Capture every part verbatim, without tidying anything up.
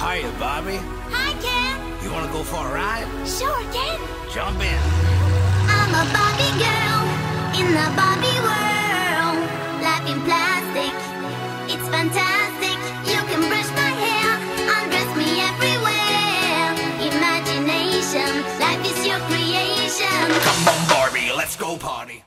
Hiya, Bobby. Hi, Ken. You wanna go for a ride? Sure, Ken. Jump in. I'm a Barbie girl in the Barbie world. Life in plastic, it's fantastic. You can brush my hair, undress me everywhere. Imagination, life is your creation. Come on, Barbie, let's go party.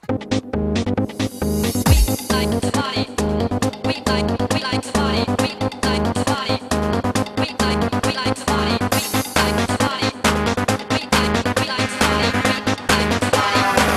We like to party. We like, we like to party. We like to party. We like, we like to party. We like to party. We like, we like to party. We like to party.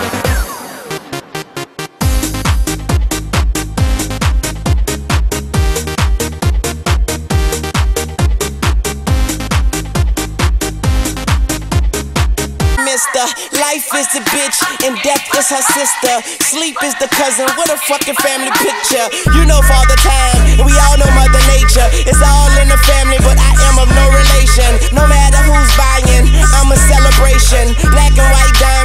Mister, life is the bitch and death is her sister. Sleep is the cousin, what a fucking family picture. You know Father Time, and we all know Mother Nature. It's all in the family, but I am of no relation. No matter who's buying, I'm a celebration. Black and white diamond.